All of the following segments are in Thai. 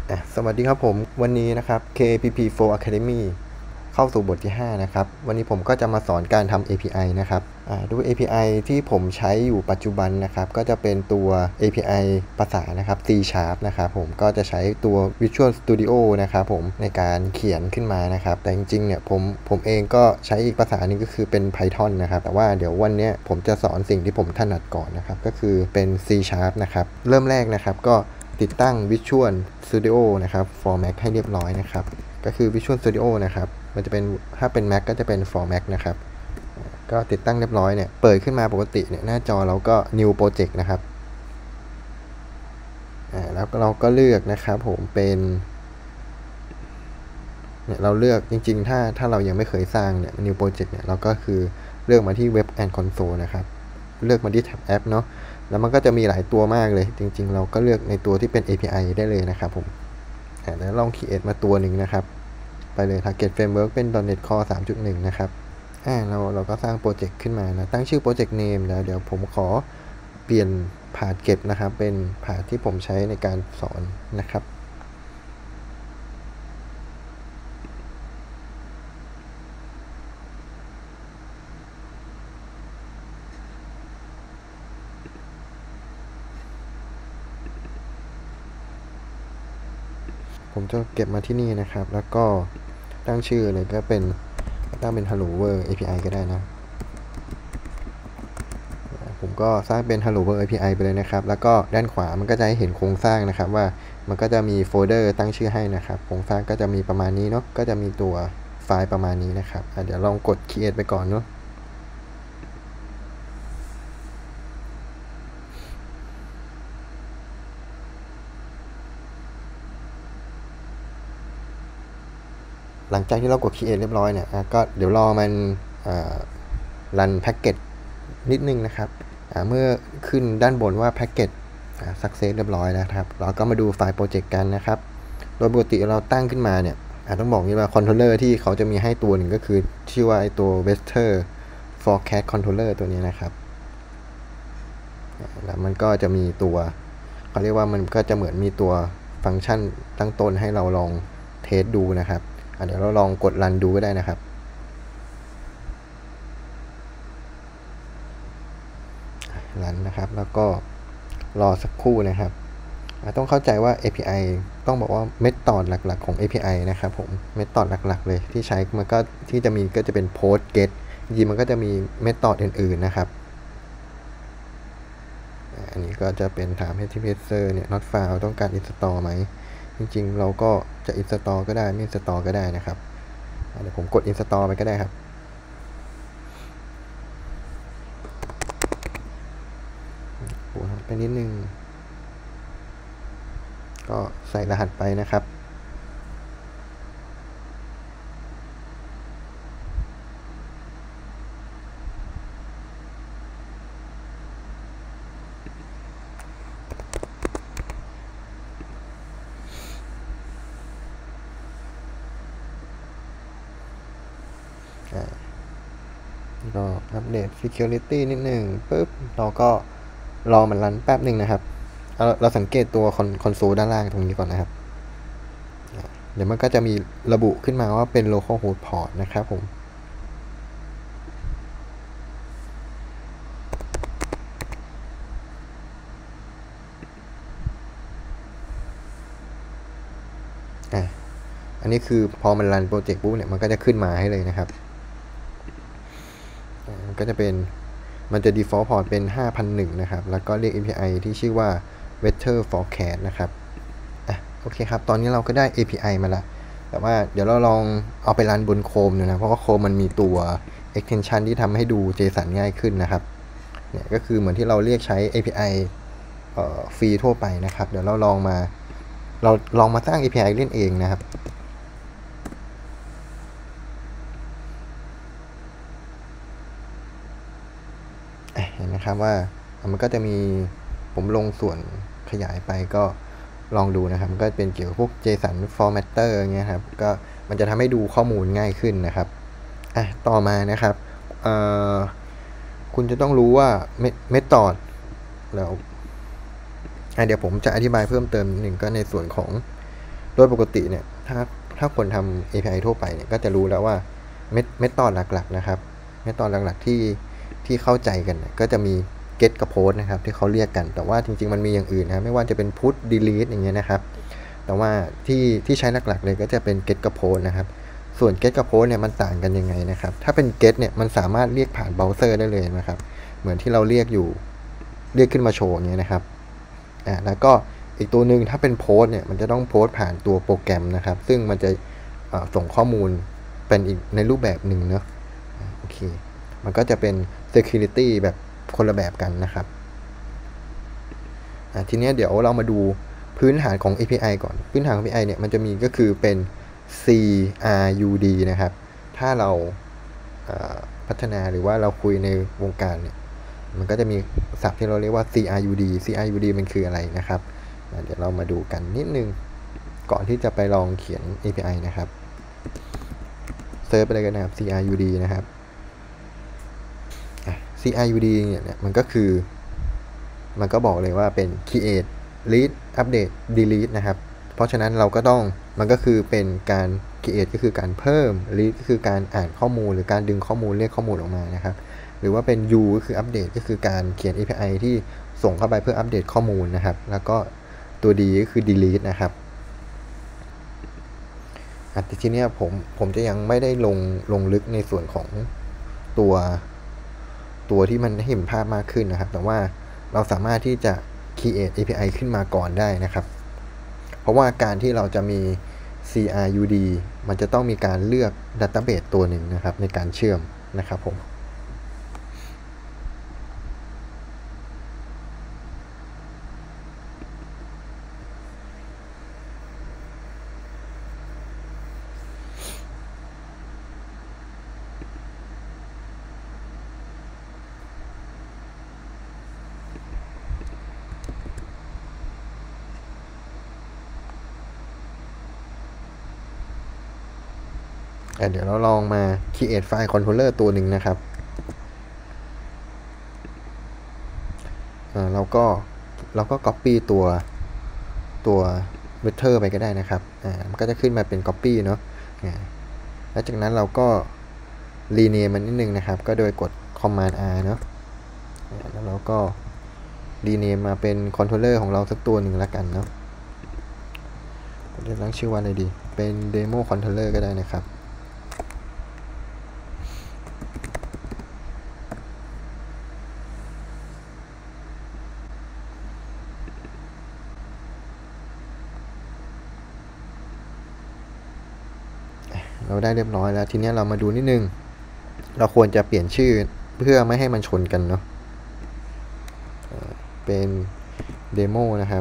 สวัสดีครับผมวันนี้นะครับ KPP4 Academy เข้าสู่บทที่5นะครับวันนี้ผมก็จะมาสอนการทำ API นะครับด้วย API ที่ผมใช้อยู่ปัจจุบันนะครับก็จะเป็นตัว API ภาษานะครับ C# นะครับผมก็จะใช้ตัว Visual Studio นะครับผมในการเขียนขึ้นมานะครับแต่จริงๆเนี่ยผมเองก็ใช้อีกภาษาหนึ่งก็คือเป็น Python นะครับแต่ว่าเดี๋ยววันนี้ผมจะสอนสิ่งที่ผมถนัดก่อนนะครับก็คือเป็น C# นะครับเริ่มแรกนะครับก็ติดตั้ง Visual Studio นะครับ for Mac ให้เรียบร้อยนะครับก็คือ Visual Studio นะครับมันจะเป็นถ้าเป็น Mac ก็จะเป็น for Mac นะครับก็ติดตั้งเรียบร้อยเนี่ยเปิดขึ้นมาปกติเนี่ยหน้าจอเราก็ New Project นะครับแล้วเราก็เลือกนะครับผมเป็นเนี่ยเราเลือกจริงๆถ้าเรายังไม่เคยสร้างเนี่ย New Project เนี่ยเราก็คือเลือกมาที่ Web and Console นะครับเลือกมาที่ Tab App เนาะแล้วมันก็จะมีหลายตัวมากเลยจริงๆเราก็เลือกในตัวที่เป็น API ได้เลยนะครับผมแล้วลอง create มาตัวหนึ่งนะครับไปเลย Target Framework เป็น .NET Core 3.1 นะครับเราก็สร้างโปรเจกต์ขึ้นมานะตั้งชื่อโปรเจกต์ name แล้วเดี๋ยวผมขอเปลี่ยนพาธเก็บนะครับเป็นพาธที่ผมใช้ในการสอนนะครับผมจะเก็บมาที่นี่นะครับแล้วก็ตั้งชื่อเลยก็เป็นตั้งเป็น Hello World API ก็ได้นะผมก็สร้างเป็น Hello World API ไปเลยนะครับแล้วก็ด้านขวามันก็จะให้เห็นโครงสร้างนะครับว่ามันก็จะมีโฟลเดอร์ตั้งชื่อให้นะครับโครงสร้างก็จะมีประมาณนี้เนาะก็จะมีตัวไฟล์ประมาณนี้นะครับเดี๋ยวลองกด create ไปก่อนเนาะหลังจากที่เรากด create เรียบร้อยเนี่ยก็เดี๋ยวรอมันรันแพ็กเกจนิดนึงนะครับเมื่อขึ้นด้านบนว่าแพ็กเกจsuccess เรียบร้อยแล้วครับเราก็มาดูไฟล์โปรเจกต์กันนะครับโดยปกติเราตั้งขึ้นมาเนี่ยต้องบอกว่าคอนโทรลเลอร์ที่เขาจะมีให้ตัวหนึ่งก็คือชื่อว่าตัว Weather Forecast Controller ตัวนี้นะครับแล้วมันก็จะมีตัวเขาเรียกว่ามันก็จะเหมือนมีตัวฟังก์ชันตั้งต้นให้เราลองเทสดูนะครับเดี๋ยวเราลองกดรันดูก็ได้นะครับรันนะครับแล้วก็รอสักครู่นะครับต้องเข้าใจว่า API ต้องบอกว่าเมธอดหลักๆของ API นะครับผมเมธอดหลักๆเลยที่ใช้มันก็ที่จะมีก็จะเป็น post get จริงๆมันก็จะมีเมธอดอื่นๆนะครับอันนี้ก็จะเป็นถาม HTTP เนี่ย not found ต้องการ install ไหมจริงๆเราก็จะ install ก็ได้ไม่ install ก็ได้นะครับเดี๋ยวผมกด install ไปก็ได้ครับไปนิดนึงก็ใส่รหัสไปนะครับก็อัปเดต security นิดนึงปุ๊บเราก็รอมันรันแป๊บหนึ่งนะครับเราสังเกตตัวคอนโซลด้านล่างตรงนี้ก่อนนะครับเดี๋ยวมันก็จะมีระบุขึ้นมาว่าเป็น localhost port นะครับผมอันนี้คือพอมันรันโปรเจกต์ปุ๊บเนี่ยมันก็จะขึ้นมาให้เลยนะครับก็จะเป็นมันจะ default port เป็น 5001 นะครับแล้วก็เรียก API ที่ชื่อว่า weather forecast นะครับโอเคครับตอนนี้เราก็ได้ API มาแล้วแต่ว่าเดี๋ยวเราลองเอาไปรันบนโคมดูนะเพราะว่าโคมมันมีตัว extension ที่ทำให้ดู JSON ง่ายขึ้นนะครับเนี่ยก็คือเหมือนที่เราเรียกใช้ API ฟรีทั่วไปนะครับเดี๋ยวเราลองมาสร้าง API เล่นเองนะครับเห็นนะครับว่ามันก็จะมีผมลงส่วนขยายไปก็ลองดูนะครับมันก็เป็นเกี่ยวกับพวก JSON formatter เงี้ยครับก็มันจะทำให้ดูข้อมูลง่ายขึ้นนะครับต่อมานะครับคุณจะต้องรู้ว่าเมธอดแล้วเดี๋ยวผมจะอธิบายเพิ่มเติมหนึ่งก็ในส่วนของโดยปกติเนี่ยถ้าคนทำ API ทั่วไปเนี่ยก็จะรู้แล้วว่าเมธอดหลักๆนะครับเมธอดหลักๆที่เข้าใจกันก็จะมี get กับ post นะครับที่เขาเรียกกันแต่ว่าจริงๆมันมีอย่างอื่นนะไม่ว่าจะเป็น put delete อย่างเงี้ยนะครับแต่ว่าที่ใช้หลักๆเลยก็จะเป็น get กับ post นะครับส่วน get กับ post เนี่ยมันต่างกันยังไงนะครับถ้าเป็น get เนี่ยมันสามารถเรียกผ่านเบราว์เซอร์ได้เลยนะครับเหมือนที่เราเรียกขึ้นมาโชว์อย่างเงี้ยนะครับแล้วก็อีกตัวหนึ่งถ้าเป็นโพสเนี่ยมันจะต้องโพสผ่านตัวโปรแกรมนะครับซึ่งมันจะส่งข้อมูลเป็นอีกในรูปแบบหนึ่งเนาะโอเคมันก็จะเป็น security แบบคนละแบบกันนะครับทีนี้เดี๋ยวเรามาดูพื้นฐานของ API ก่อนพื้นฐานของ API เนี่ยมันจะมีก็คือเป็น CRUD นะครับถ้าเราพัฒนาหรือว่าเราคุยในวงการเนี่ยมันก็จะมีศัพท์ที่เราเรียกว่า CRUD มันคืออะไรนะครับเดี๋ยวเรามาดูกันนิดนึงก่อนที่จะไปลองเขียน API นะครับเซิร์ชไปเลยกันนะครับ CRUD นะครับCRUD เนี่ยมันก็บอกเลยว่าเป็น create read update delete นะครับเพราะฉะนั้นเราก็ต้องมันก็คือเป็นการ create ก็คือการเพิ่ม read ก็คือการอ่านข้อมูลหรือการดึงข้อมูลเรียกข้อมูลออกมานะครับหรือว่าเป็น U ก็คือ update ก็คือการเขียน API ที่ส่งเข้าไปเพื่ออัปเดตข้อมูลนะครับแล้วก็ตัว D ก็คือ delete นะครับแต่ทีนี้ผมจะยังไม่ได้ลงลึกในส่วนของตัวที่มันเห็นภาพมากขึ้นนะครับแต่ว่าเราสามารถที่จะ create API ขึ้นมาก่อนได้นะครับเพราะว่าการที่เราจะมี CRUD มันจะต้องมีการเลือก Database ตัวหนึ่งนะครับในการเชื่อมนะครับผมเดี๋ยวเราลองมา create file controller ตัวหนึ่งนะครับเราก็ copy ตัว vector ไปก็ได้นะครับมันก็จะขึ้นมาเป็น copy เนาะแล้วจากนั้นเราก็ rename มันนิดนึงนะครับก็โดยกด command R เนาะแล้วเราก็ rename มาเป็น controller ของเราสักตัวหนึ่งแล้วกันเนาะผมจะตั้งชื่อว่าอะไรดีเป็น demo controller ก็ได้นะครับเราได้เรียบร้อยแล้วทีนี้เรามาดูนิดนึงเราควรจะเปลี่ยนชื่อเพื่อไม่ให้มันชนกันเนาะเป็นเดโมนะครับ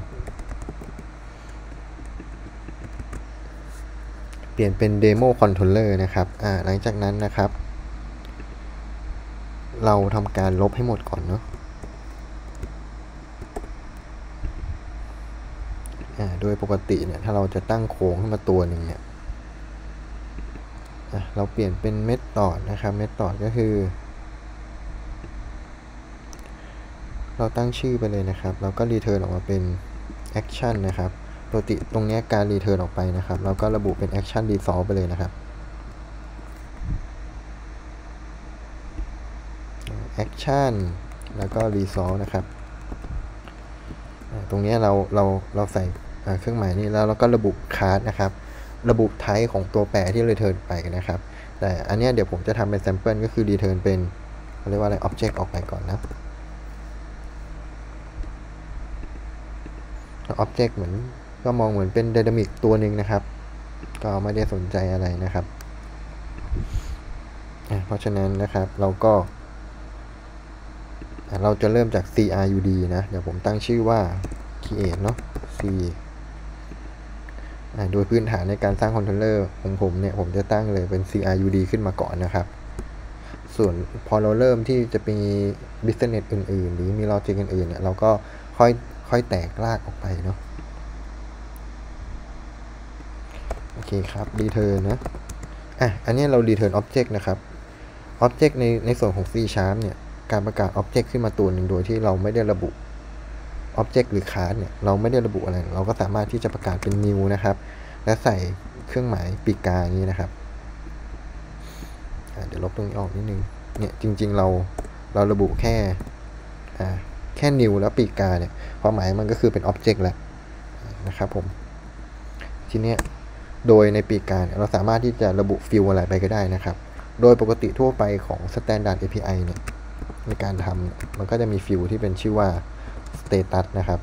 เปลี่ยนเป็นเดโมคอนโทรลเลอร์นะครับหลังจากนั้นนะครับเราทำการลบให้หมดก่อนเนาะโดยปกติเนี่ยถ้าเราจะตั้งโค้งขึ้นมาตัวหนึ่งเนี่ยเราเปลี่ยนเป็นเมธอดนะครับเมธอดก็คือเราตั้งชื่อไปเลยนะครับเราก็รีเทิร์นออกมาเป็นแอคชั่นนะครับปกติตรงนี้การรีเทิร์นออกไปนะครับเราก็ระบุเป็นแอคชั่นรีซอลว์ไปเลยนะครับแอคชั่นแล้วก็รีซอลว์นะครับตรงนี้เราใส่เครื่องหมายนี้แล้วเราก็ระบุคลาสนะครับระบุไทป์ของตัวแปรที่รีเทิร์นไปนะครับแต่อันนี้เดี๋ยวผมจะทำเป็นแซมเปิลก็คือรีเทิร์นเป็นเขาเรียกว่าอะไร object ออกไปก่อนนะ object เหมือนก็มองเหมือนเป็น dynamic ตัวหนึ่งนะครับก็ไม่ได้สนใจอะไรนะครับเพราะฉะนั้นนะครับเราจะเริ่มจาก CRUD นะเดี๋ยวผมตั้งชื่อว่า create เนาะ C โดยพื้นฐานในการสร้างคอนโทรลเลอร์ของผมเนี่ยผมจะตั้งเลยเป็น CRUD ขึ้นมาก่อนนะครับส่วนพอเราเริ่มที่จะมี business อื่นๆหรือมี logic อื่นๆเนี่ยเราก็ค่อยแตกรากออกไปเนาะโอเคครับ return นะอันนี้เรา return object นะครับ object ในส่วนของ C# เนี่ยการประกาศ object ขึ้นมาตัวหนึ่งโดยที่เราไม่ได้ระบุ object หรือ class เนี่ยเราไม่ได้ระบุอะไรเราก็สามารถที่จะประกาศเป็น new นะครับและใส่เครื่องหมายปีกกาอย่างนี้นะครับเดี๋ยวลบตรงนี้ออกนิดนึงเนี่ยจริงๆเราระบุแค่ new แล้วปีกกาเนี่ยความหมายมันก็คือเป็น object แหละนะครับผมทีเนี้ยโดยในปีกกาเราสามารถที่จะระบุฟิลอะไรไปก็ได้นะครับโดยปกติทั่วไปของ Standard API เนี่ยในการทำมันก็จะมีฟิลที่เป็นชื่อว่า status นะครับ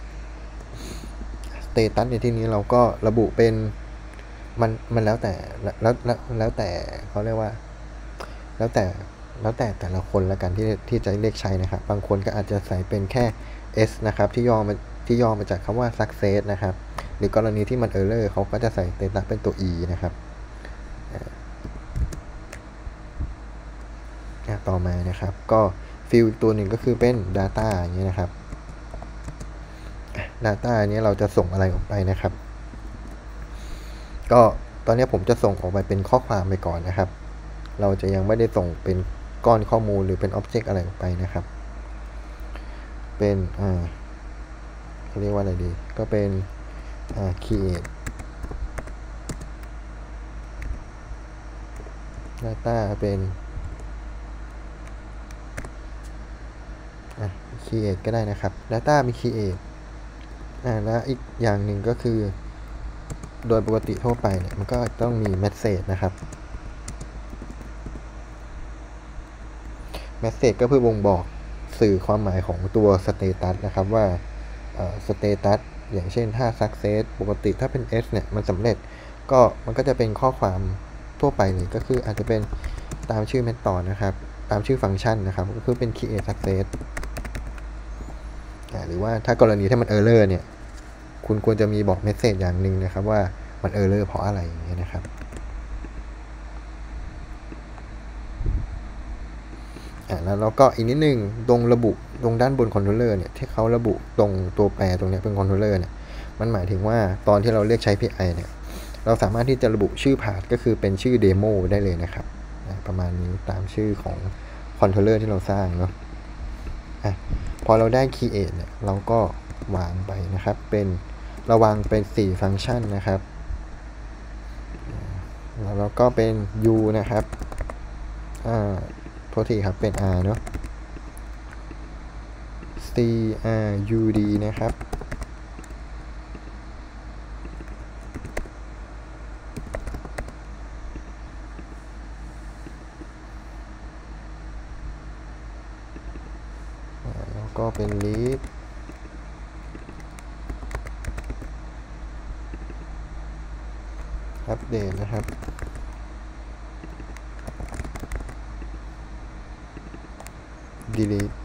status ในที่นี้เราก็ระบุเป็นมันแล้วแต่เขาเรียกว่าแล้วแต่ละคนละกันที่จะเรียกใช้นะครับบางคนก็อาจจะใส่เป็นแค่ s นะครับที่ย่อมาจากคำว่า success นะครับหรือกรณีที่มัน error เขาก็จะใส่ status เป็นตัว e นะครับต่อมานะครับก็ฟิลตัวหนึ่งก็คือเป็น data อย่างนี้นะครับ data นี้เราจะส่งอะไรออกไปนะครับก็ตอนนี้ผมจะส่งออกไปเป็นข้อความไปก่อนนะครับเราจะยังไม่ได้ส่งเป็นก้อนข้อมูลหรือเป็น object อะไรออกไปนะครับเป็นเรียกว่าอะไรดีก็เป็นcreate data เป็นcreate ก็ได้นะครับ data มี create แล้วอีกอย่างหนึ่งก็คือโดยปกติทั่วไปเนี่ยมันก็ต้องมี message นะครับ message ก็เพื่อบ่งบอกสื่อความหมายของตัว status นะครับว่าstatus อย่างเช่นถ้า success ปกติถ้าเป็น S เนี่ยมันสำเร็จมันก็จะเป็นข้อความทั่วไปเลยก็คืออาจจะเป็นตามชื่อ method นะครับตามชื่อฟังก์ชันนะครับก็คือเป็น create success หรือว่าถ้ากรณีถ้ามัน error เนี่ยคุณควรจะมีบอก message อย่างหนึ่งนะครับว่ามัน error เพราะอะไรอย่างเงี้ยนะครับแล้วเราก็อีกนิดนึงตรงระบุตรงด้านบนคอนโทรลเลอร์เนี่ยที่เขาระบุตรงตัวแปรตรงนี้เป็นคอนโทรลเลอร์เนี่ยมันหมายถึงว่าตอนที่เราเรียกใช้ API เนี่ยเราสามารถที่จะระบุชื่อพาธก็คือเป็นชื่อเดโมได้เลยนะครับประมาณนี้ตามชื่อของคอนโทรลเลอร์ที่เราสร้างเนาะพอเราได้ create เนี่ยเราก็วางไปนะครับเราวางเป็น4ฟังก์ชันนะครับแล้วเราก็เป็น u นะครับโทษทีครับเป็น r เนาะ crud นะครับแล้วก็เป็น read update นะครับdelete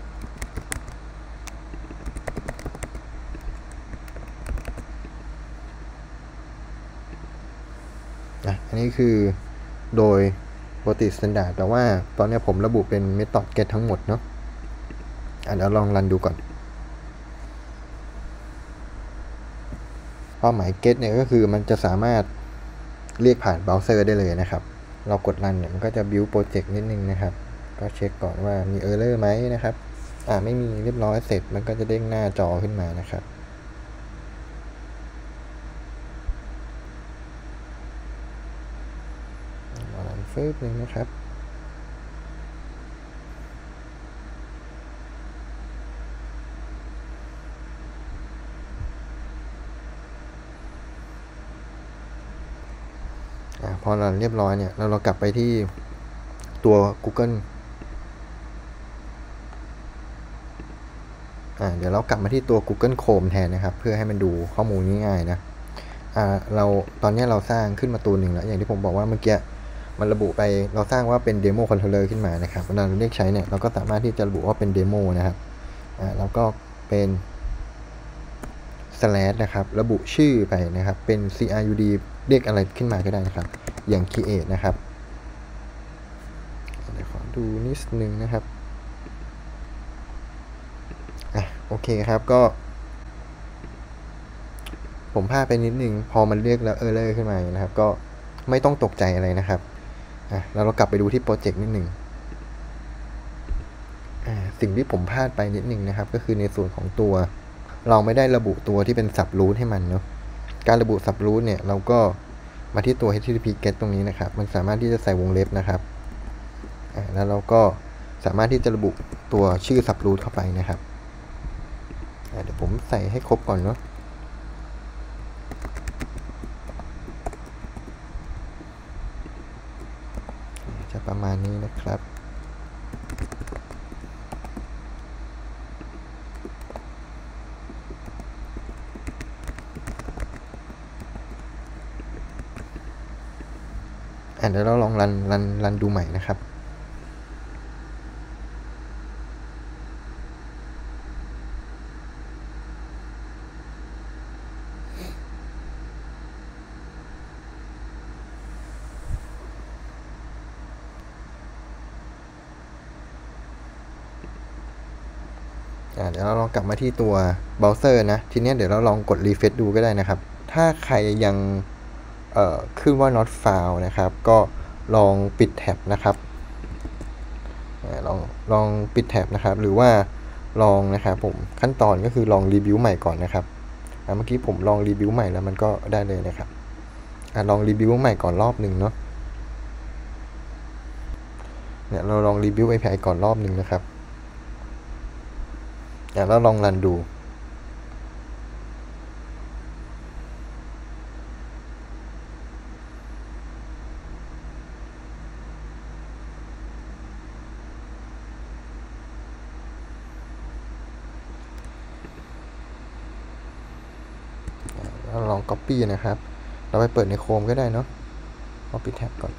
อันนี้คือโดยปกติ standard แต่ว่าตอนนี้ผมระบุเป็น method get ทั้งหมดเนาะเดี๋ยวลองรันดูก่อนเป้าหมาย get เนี่ยก็คือมันจะสามารถเรียกผ่านเบราว์เซอร์ได้เลยนะครับเรากดรันเนี่ยมันก็จะ build project นิดนึงนะครับก็เช็คก่อนว่ามี error ไหมนะครับไม่มีเรียบร้อยเสร็จมันก็จะเด้งหน้าจอขึ้นมานะครับรันฟื้นนึงนะครับพอรันเรียบร้อยเนี่ยเรากลับไปที่ตัว Google เดี๋ยวเรากลับมาที่ตัว Google Chrome แทนนะครับเพื่อให้มันดูข้อมูลง่ายๆนะตอนนี้เราสร้างขึ้นมาตัวหนึ่งแล้วอย่างที่ผมบอกว่าเมื่อกี้มันระบุไปเราสร้างว่าเป็น Demo Controller ขึ้นมานะครับเวลาเราเรียกใช้เนี่ยเราก็สามารถที่จะระบุว่าเป็น Demo นะครับแล้วก็เป็น slash นะครับระบุชื่อไปนะครับเป็น crud เรียกอะไรขึ้นมาก็ได้นะครับอย่าง create นะครับเดี๋ยวขอดูนิดนึงนะครับโอเคครับก็ผมพลาดไปนิดนึงพอมันเรียกแล้วerrorขึ้นมานะครับก็ไม่ต้องตกใจอะไรนะครับแล้วเรากลับไปดูที่โปรเจกต์นิดนึงสิ่งที่ผมพลาดไปนิดนึงนะครับก็คือในส่วนของตัวเราไม่ได้ระบุตัวที่เป็น sub root ให้มันเนาะการระบุ subroot เนี่ยเราก็มาที่ตัว http get ตรงนี้นะครับมันสามารถที่จะใส่วงเล็บนะครับแล้วเราก็สามารถที่จะระบุตัวชื่อ subroot เข้าไปนะครับเดี๋ยวผมใส่ให้ครบก่อนเนาะจะประมาณนี้นะครับเดี๋ยวเราลองรันดูใหม่นะครับเดี๋ยวเราลองกลับมาที่ตัวเบราว์เซอร์นะทีนี้เดี๋ยวเราลองกด refresh ดูก็ได้นะครับถ้าใครยังขึ้นว่า not found นะครับก็ลองปิดแท็บนะครับลองปิดแท็บนะครับหรือว่าลองนะครับผมขั้นตอนก็คือลองรีวิวใหม่ก่อนนะครับเมื่อกี้ผมลองรีวิวใหม่แล้วมันก็ได้เลยนะครับลองรีวิวใหม่ก่อนรอบหนึ่งเนาะเนี่ยเราลองรีวิว API ก่อนรอบหนึ่งนะครับแล้วลองรันดูเราลอง copy นะครับเราไปเปิดใน Chrome ก็ได้เนาะปิดแท็บก่อน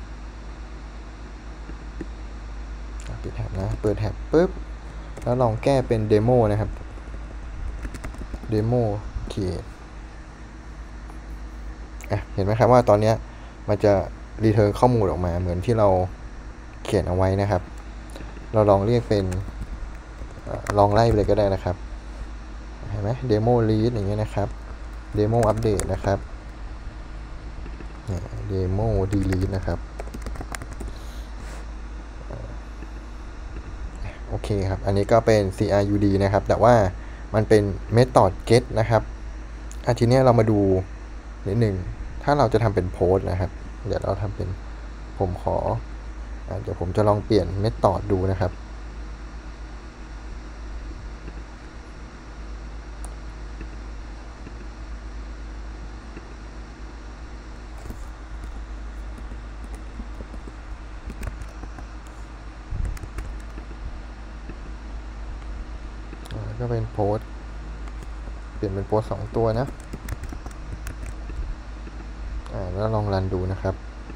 ปิดแท็บนะเปิดแท็บปุ๊บแล้วลองแก้เป็นเดโมนะครับเดโมcreateเห็นไหมครับว่าตอนนี้มันจะรีเทิร์นข้อมูลออกมาเหมือนที่เราเขียนเอาไว้นะครับเราลองเรียกเป็นลองไล่ไปเลยก็ได้นะครับเห็นไหมเดโมลีดอย่างเงี้ยนะครับเดโมอัปเดตนะครับเดโมดีลีทนะครับโอเคครับอันนี้ก็เป็น crud นะครับแต่ว่ามันเป็น method get นะครับทีนี้เรามาดูนิดหนึ่งถ้าเราจะทำเป็นโพสต์นะครับเดี๋ยวเราทำเป็นผมขอเดี๋ยวผมจะลองเปลี่ยน method ดูนะครับก็เป็นโพสต์เปลี่ยนเป็นโพสต์2ตัวนะแล้วลองรันดูนะครับ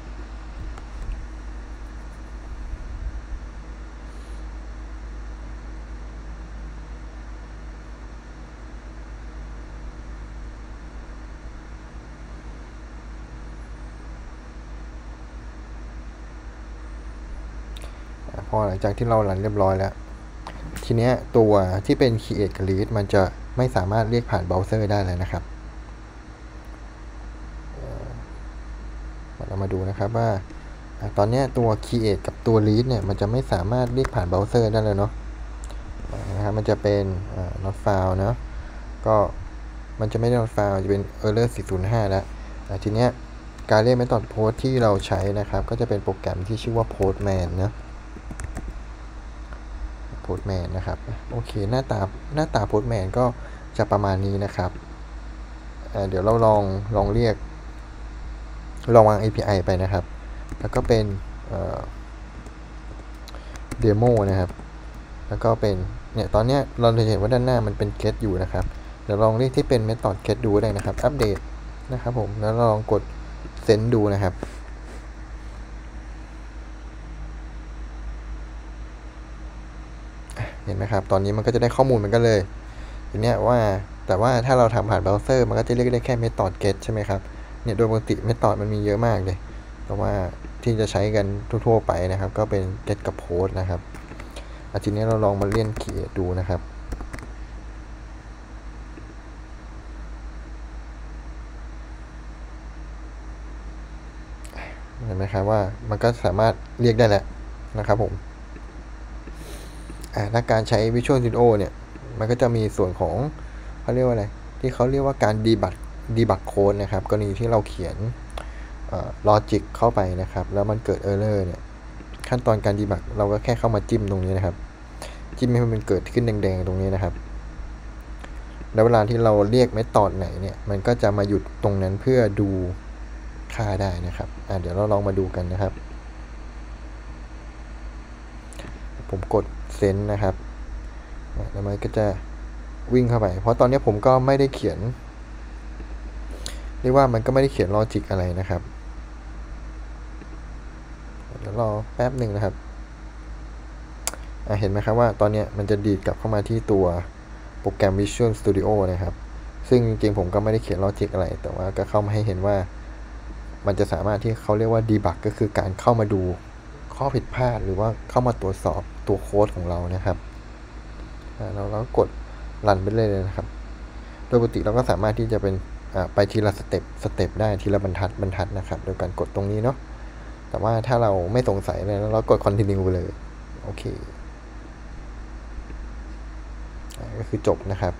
พอหลังจากที่เรารันเรียบร้อยแล้วทีเนี้ยตัวที่เป็น create กับ read มันจะไม่สามารถเรียกผ่านเบราว์เซอร์ได้เลยนะครับเรามาดูนะครับว่าตอนนี้ตัว create กับตัว read เนี่ยมันจะไม่สามารถเรียกผ่านเบราว์เซอร์ได้เลยเนาะนะครับมันจะเป็น not found นะก็มันจะไม่ได้ not found จะเป็น error 405แล้วทีเนี้ยการเรียก method post ที่เราใช้นะครับก็จะเป็นโปรแกรมที่ชื่อว่า postman นะpostman นะครับโอเคหน้าตา postman ก็จะประมาณนี้นะครับเดี๋ยวเราลองเรียกลองวาง API ไปนะครับแล้วก็เป็นเดโมนะครับแล้วก็เป็นเนี่ยตอนนี้เราจะเห็นว่าด้านหน้ามันเป็น get อยู่นะครับเดี๋ยวลองเรียกที่เป็น method get ดูได้นะครับอัปเดตนะครับผมแล้วลองกด send ดูนะครับเห็นไหมครับตอนนี้มันก็จะได้ข้อมูลมันก็เลยทีเนี้ยว่าแต่ว่าถ้าเราทำผ่านเบราว์เซอร์มันก็จะเรียกได้แค่ method get ใช่ไหมครับเนี่ยโดยปกติ method มันมีเยอะมากเลยแต่ว่าที่จะใช้กันทั่วๆไปนะครับก็เป็น get กับ post นะครับทีนี้เราลองมาเล่น create ดูนะครับเห็นไหมครับว่ามันก็สามารถเรียกได้แหละนะครับผมและการใช้ Visual Studio เนี่ยมันก็จะมีส่วนของเขาเรียกว่าอะไรที่เขาเรียกว่าการ debug code นะครับกรณีที่เราเขียนlogic เข้าไปนะครับแล้วมันเกิด error เนี่ยขั้นตอนการ debug เราก็แค่เข้ามาจิ้มตรงนี้นะครับจิ้มให้มันเกิดขึ้นแดงๆตรงนี้นะครับแล้วเวลาที่เราเรียกเมธอดไหนเนี่ยมันก็จะมาหยุดตรงนั้นเพื่อดูค่าได้นะครับเดี๋ยวเราลองมาดูกันนะครับผมกดเซนนะครับแล้วมันก็จะวิ่งเข้าไปเพราะตอนนี้ผมก็ไม่ได้เขียนเรียกว่ามันก็ไม่ได้เขียนลอจิกอะไรนะครับเดี๋ยวรอแป๊บหนึ่งนะครับเห็นไหมครับว่าตอนนี้มันจะดีดกลับเข้ามาที่ตัวโปรแกรม Visual Studio นะครับซึ่งจริงๆผมก็ไม่ได้เขียนลอจิกอะไรแต่ว่าก็เข้ามาให้เห็นว่ามันจะสามารถที่เขาเรียกว่า debug ก็คือการเข้ามาดูข้อผิดพลาดหรือว่าเข้ามาตรวจสอบตัวโค้ดของเรานะครับเรากดรันไปเลยนะครับโดยปกติเราก็สามารถที่จะเป็นไปทีละสเต็ปได้ทีละบรรทัดนะครับโดยการกดตรงนี้เนาะแต่ว่าถ้าเราไม่สงสัยเลยเรากด continue ไปเลยโอเคก็คือจบนะครับ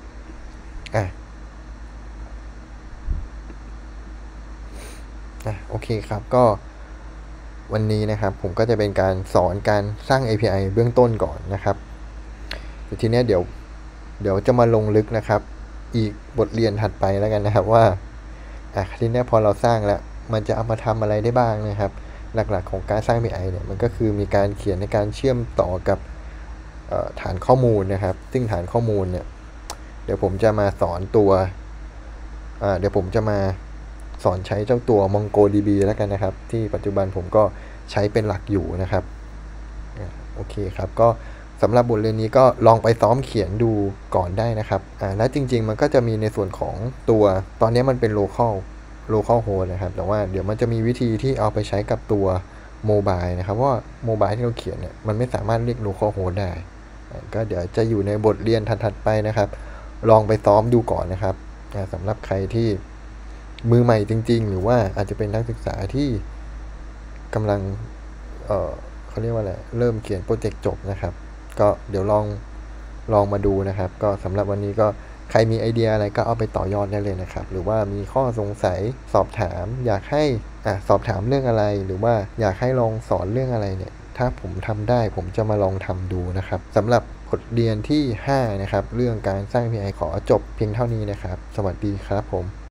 โอเคครับก็วันนี้นะครับผมก็จะเป็นการสอนการสร้าง API เบื้องต้นก่อนนะครับทีนี้เดี๋ยวจะมาลงลึกนะครับอีกบทเรียนถัดไปแล้วกันนะครับว่าทีนี้พอเราสร้างแล้วมันจะเอามาทำอะไรได้บ้างนะครับหลักๆของการสร้าง API เนี่ยมันก็คือมีการเขียนในการเชื่อมต่อกับฐานข้อมูลนะครับซึ่งฐานข้อมูลเนี่ยเดี๋ยวผมจะมาสอนตัวเดี๋ยวผมจะมาสอนใช้เจ้าตัว MongoDB แล้วกันนะครับที่ปัจจุบันผมก็ใช้เป็นหลักอยู่นะครับโอเคครับก็สำหรับบทเรียนนี้ก็ลองไปซ้อมเขียนดูก่อนได้นะครับและจริงๆมันก็จะมีในส่วนของตัวตอนนี้มันเป็น local host นะครับแต่ว่าเดี๋ยวมันจะมีวิธีที่เอาไปใช้กับตัวโมบายนะครับว่าโมบายที่เราเขียนเนี่ยมันไม่สามารถเรียก local host ได้ก็เดี๋ยวจะอยู่ในบทเรียนถัดๆไปนะครับลองไปซ้อมดูก่อนนะครับสำหรับใครที่มือใหม่จริงๆหรือว่าอาจจะเป็นนักศึกษาที่กำลังเขาเรียกว่าอะไรเริ่มเขียนโปรเจกต์จบนะครับก็เดี๋ยวลองมาดูนะครับก็สำหรับวันนี้ก็ใครมีไอเดียอะไรก็เอาไปต่อยอดได้เลยนะครับหรือว่ามีข้อสงสัยสอบถามอยากให้สอบถามเรื่องอะไรหรือว่าอยากให้ลองสอนเรื่องอะไรเนี่ยถ้าผมทำได้ผมจะมาลองทำดูนะครับสำหรับบทเรียนที่5นะครับเรื่องการสร้าง API ขอจบเพียงเท่านี้นะครับสวัสดีครับผม